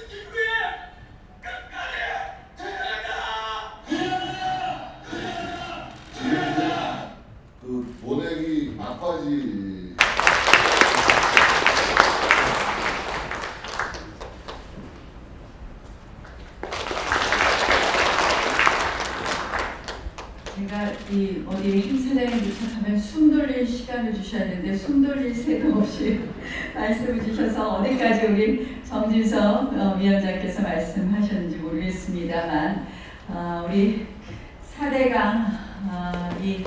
그 보내기 막바지 제가 이 어디 행사장에 도착하면 숨 돌릴 시간을 주셔야 되는데 숨 돌릴 새도 없이 말씀을 주셔서 어디까지 우리 정진석 위원장께서 말씀하셨는지 모르겠습니다만 우리 4대강 이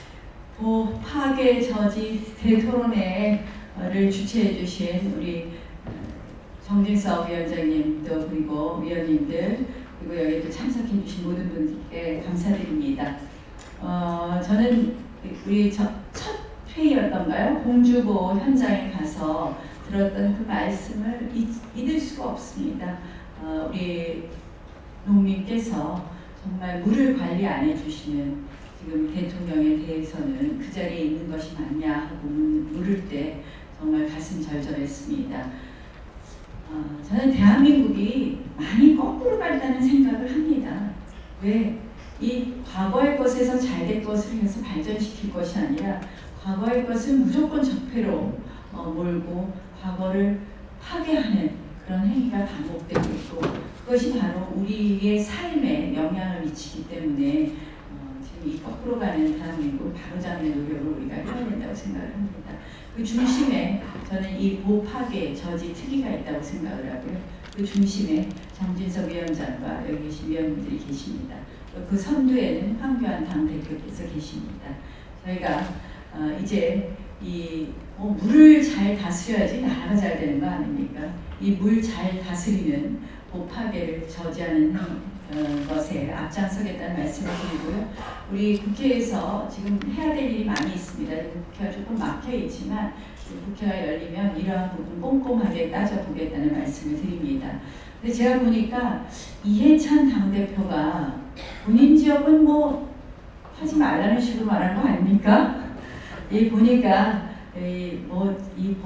파괴 저지 대토론회를 주최해 주신 우리 정진석 위원장님도 그리고 위원님들 그리고 여기 또 참석해 주신 모든 분들께 감사드립니다. 저는 우리 첫 회의였던가요? 공주보 현장에 가서 들었던 그 말씀을 잊을 수가 없습니다. 우리 농민께서 정말 물을 관리 안 해주시는 지금 대통령에 대해서는 그 자리에 있는 것이 맞냐 하고 물을 때 정말 가슴 절절했습니다. 저는 대한민국이 많이 거꾸로 간다는 생각을 합니다. 왜? 이 과거의 것에서 잘된 것을 해서 발전시킬 것이 아니라 과거의 것을 무조건 적폐로 몰고 과거를 파괴하는 그런 행위가 반복되고 있고 그것이 바로 우리의 삶에 영향을 미치기 때문에 지금 이 거꾸로 가는 대한민국을 바로잡는 노력을 우리가 해야 된다고 생각을 합니다. 그 중심에 저는 이 보파괴 저지 특위가 있다고 생각을 하고요. 그 중심에 정진석 위원장과 여기 계신 위원님들이 계십니다. 그 선두에는 황교안 당대표께서 계십니다. 저희가 이제 이 물을 잘 다스려야지 나라가 잘 되는 거 아닙니까? 이 물 잘 다스리는 보파괴를 저지하는 것에 앞장서겠다는 말씀을 드리고요. 우리 국회에서 지금 해야 될 일이 많이 있습니다. 국회가 조금 막혀 있지만 국회가 열리면 이러한 부분 꼼꼼하게 따져보겠다는 말씀을 드립니다. 근데 제가 보니까 이해찬 당대표가 본인 지역은 뭐 하지 말라는 식으로 말한 거 아닙니까? 보니까 이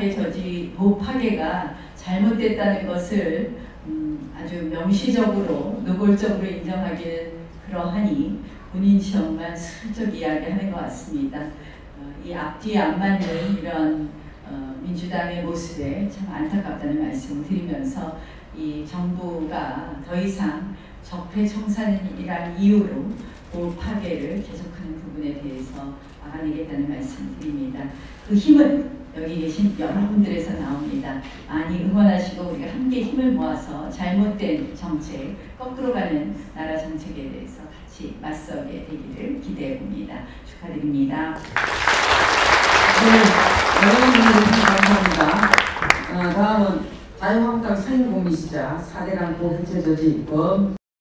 보파괴가 잘못됐다는 것을 아주 명시적으로 노골적으로 인정하기는 그러하니 본인 지역만 슬쩍 이야기하는 것 같습니다. 이 앞뒤에 안 맞는 이런 민주당의 모습에 참 안타깝다는 말씀을 드리면서 이 정부가 더 이상 적폐청산이라는 이유로 보파괴를 계속하는 부분에 대해서 막아내겠다는 말씀을 드립니다. 그 힘은 여기 계신 여러분들에서 나옵니다. 많이 응원하시고 우리가 함께 힘을 모아서 잘못된 정책, 거꾸로 가는 나라 정책에 대해서 같이 맞서게 되기를 기대해 봅니다. 축하드립니다. 네, 여러분들 감사합니다. 다음은 자유한국당 상임고민시자 4대강 보훈체 저지 입법